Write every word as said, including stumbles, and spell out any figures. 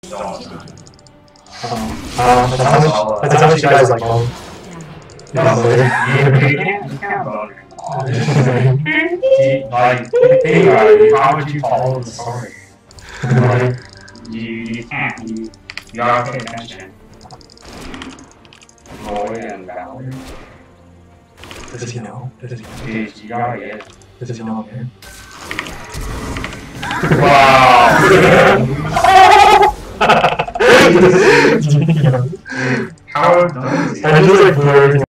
Um, uh, that's how much, that's how much you guys like bone. No, Yeah, you can't, you can't bone it. Like, think about it, how would you follow the story? Like, you, you can't, you, you gotta pay attention. Roy and Valerie. Does he know? Does he know? Dude, you gotta get it. Does he know I'm here? Wow! Yeah. How dumb is he? I just like blew everything